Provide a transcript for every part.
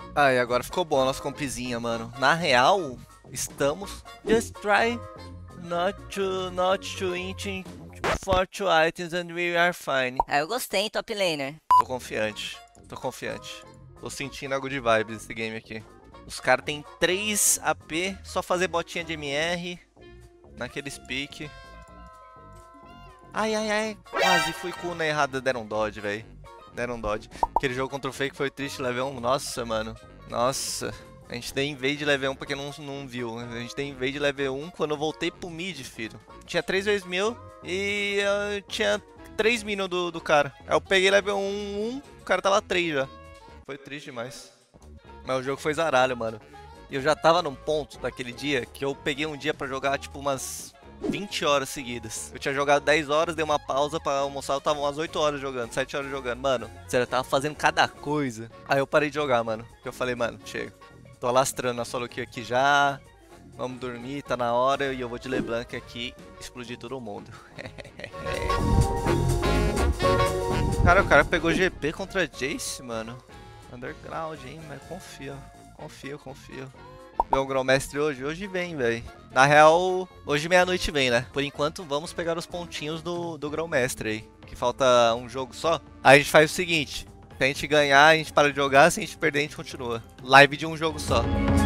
Ah, e agora ficou bom a nossa compzinha, mano. Na real, estamos... Just try not to eat for two items and we are fine. Ah, eu gostei, top laner. Tô confiante. Tô confiante. Tô sentindo algo de vibes esse game aqui. Os caras tem 3 AP, só fazer botinha de MR naqueles pique. Ai, ai, ai. Quase fui com na errada, deram dodge, velho. Deram dodge. Aquele jogo contra o Fake foi triste, level 1. Nossa, mano. Nossa. A gente tem invade level 1 pra quem não viu. A gente tem invade level 1 quando eu voltei pro mid, filho. Tinha 3 vezes mil e eu tinha 3 minions do cara. Aí eu peguei level 1, o cara tava 3 já. Foi triste demais. Mas o jogo foi zaralho, mano. E eu já tava num ponto daquele dia que eu peguei um dia pra jogar tipo umas 20 horas seguidas. Eu tinha jogado 10 horas, dei uma pausa pra almoçar, eu tava umas 8 horas jogando, 7 horas jogando. Mano, sério, eu tava fazendo cada coisa. Aí eu parei de jogar, mano. Porque eu falei, mano, chega. Tô alastrando a solo kill aqui já. Vamos dormir, tá na hora. E eu vou de LeBlanc aqui explodir todo mundo. Cara, o cara pegou GP contra Jace, mano. Underground, hein? Mas confia. Confio. Vem o Grão-Mestre hoje? Hoje vem, velho. Na real, hoje meia-noite vem, né? Por enquanto, vamos pegar os pontinhos do Grão-Mestre aí. Que falta um jogo só. Aí a gente faz o seguinte. Se a gente ganhar, a gente para de jogar. Se a gente perder, a gente continua. Live de um jogo só.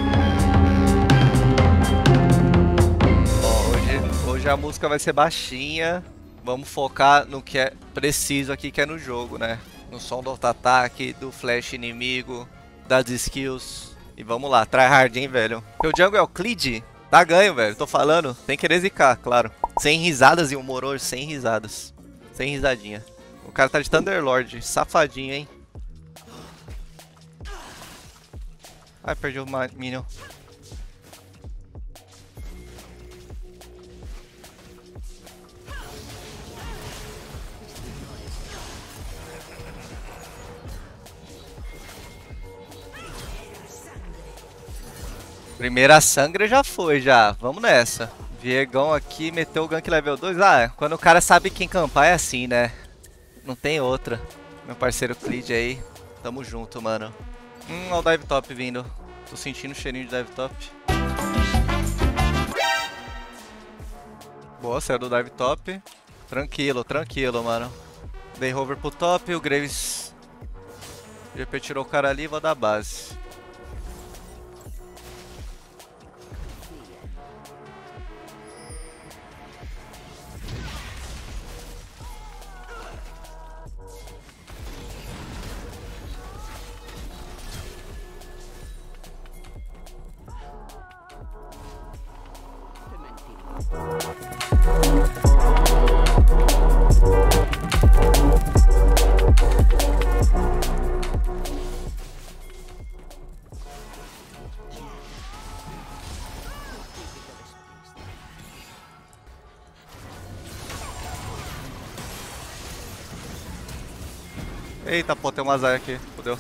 Ó, hoje a música vai ser baixinha. Vamos focar no que é preciso aqui, que é no jogo, né? No som do auto-ataque, do flash inimigo, das skills. E vamos lá, tryhard, hein, velho. Meu jungle é o Clid? Tá ganho, velho, tô falando. Sem querer zicar, claro. Sem risadas e humor hoje, sem risadas. Sem risadinha. O cara tá de Thunderlord, safadinho, hein. Ai, perdi o minion. Primeira sangra já foi, já. Vamos nessa. Viegão aqui meteu o gank level 2. Ah, quando o cara sabe quem campar é assim, né? Não tem outra. Meu parceiro Clid aí. Tamo junto, mano. Olha o dive top vindo. Tô sentindo o cheirinho de dive top. Boa, saiu do dive top. Tranquilo, mano. Dei hover pro top, o Graves... O GP tirou o cara ali, vou dar base. Eita, pô, tem uma Zaya aqui. Fudeu.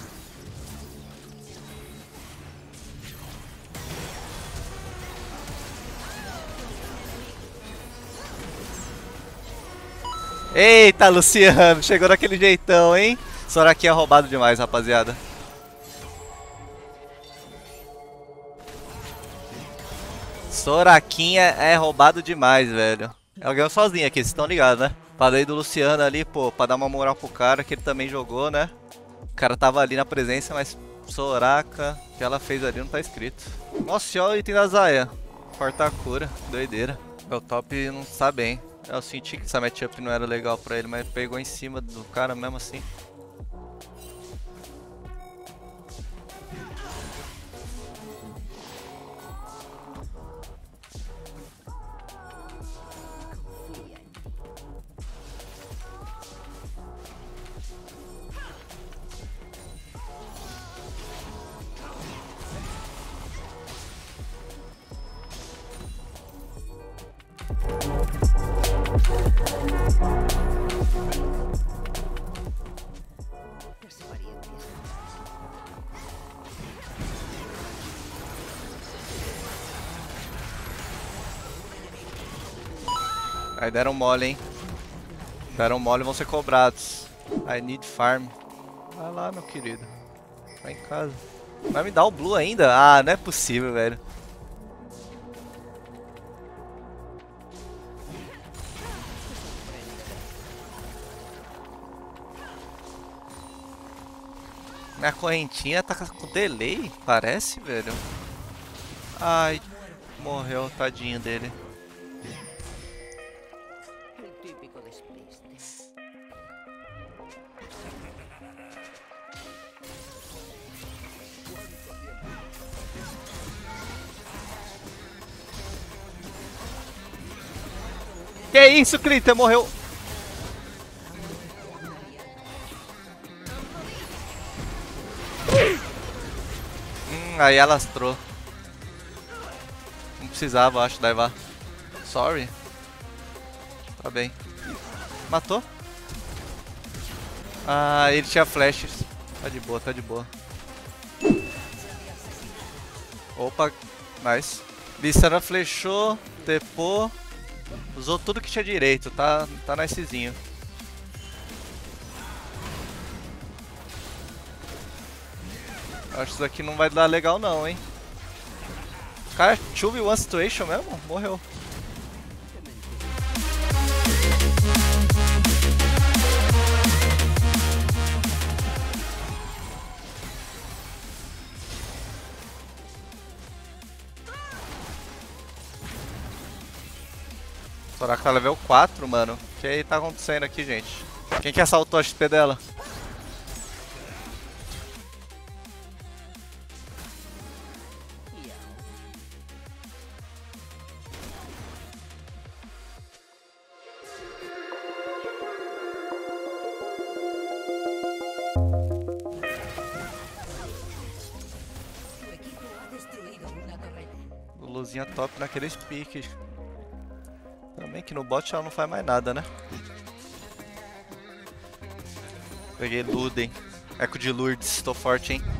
Eita, Luciano. Chegou daquele jeitão, hein? Soraquinha é roubado demais, rapaziada. Soraquinha é roubado demais, velho. Ela ganhou sozinha aqui, vocês estão ligados, né? Falei do Luciano ali, pô, pra dar uma moral pro cara, que ele também jogou, né? O cara tava ali na presença, mas Soraka, o que ela fez ali não tá escrito. Nossa, olha o item da Zaya. Corta a cura, doideira. Meu top não tá bem. Eu senti que essa matchup não era legal pra ele, mas pegou em cima do cara mesmo assim. Aí deram mole, hein? Deram mole e vão ser cobrados. I need farm. Vai lá, meu querido. Vai em casa. Vai me dar o blue ainda? Ah, não é possível, velho. Minha correntinha tá com delay, parece, velho. Ai, morreu, tadinho dele. Que isso, Clitter? Morreu. Aí alastrou. Não precisava, acho, daivar. Sorry. Tá bem. Matou? Ah, ele tinha flashes. Tá de boa, tá de boa. Opa, nice. Lissandra flechou, tepou. Usou tudo que tinha direito, tá nicezinho. Acho que isso daqui não vai dar legal não, hein. Cara, 2v1 situation mesmo? Morreu. Soraka tá level 4, mano. O que tá acontecendo aqui, gente? Quem que assaltou a XP dela? Luzinha top naqueles piques. Também que no bot ela não faz mais nada, né? Peguei Luden. Eco de Lourdes, tô forte, hein?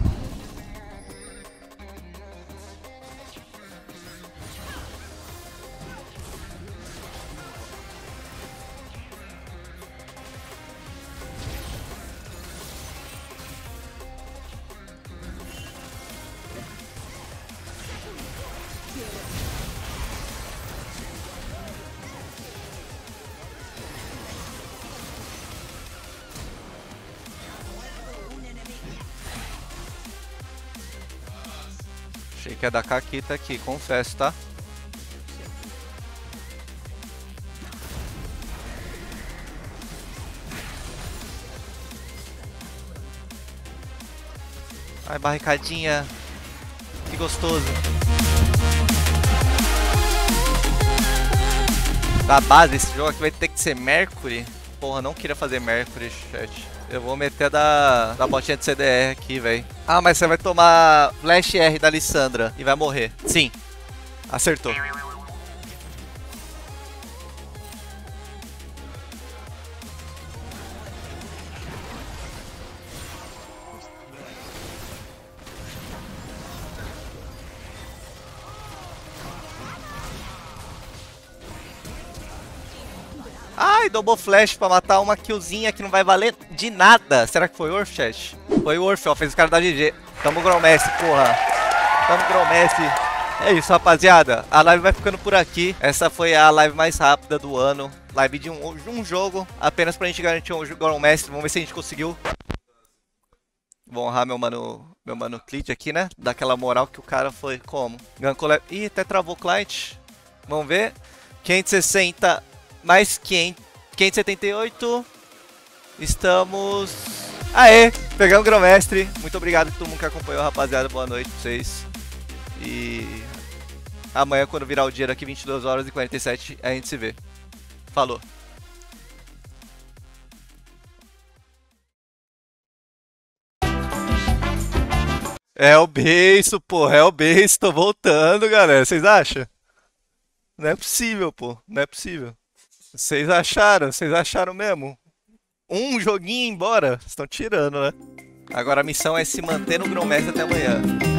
Achei que ia dar caquita aqui, confesso, tá? Ai, barricadinha. Que gostoso. Da base, esse jogo aqui vai ter que ser Mercury. Porra, não queria fazer Mercury, chat. Eu vou meter da botinha de CDR aqui, velho. Ah, mas você vai tomar Flash R da Lissandra e vai morrer. Sim. Acertou. Ai, double flash pra matar uma killzinha que não vai valer de nada. Será que foi Worth, chat? Foi Worth, ó. Fez o cara da GG. Tamo Gromestre, porra. Tamo Gromestre. É isso, rapaziada. A live vai ficando por aqui. Essa foi a live mais rápida do ano. Live de um jogo. Apenas pra gente garantir um Gromestre. Vamos ver se a gente conseguiu. Vou honrar meu mano Clit aqui, né? Daquela moral que o cara foi como? Gankou. Ih, até travou o client. Vamos ver. 560 mais 578. Estamos... Aê! Pegamos o Gromestre. Muito obrigado a todo mundo que acompanhou, rapaziada. Boa noite pra vocês. E... amanhã, quando virar o dia aqui, 22 horas e 47, a gente se vê. Falou. É o beiço, pô. É o beiço. Tô voltando, galera. Vocês acham? Não é possível, pô. Não é possível. Vocês acharam? Vocês acharam mesmo? Um joguinho embora? Estão tirando, né? Agora a missão é se manter no Gromestre até amanhã.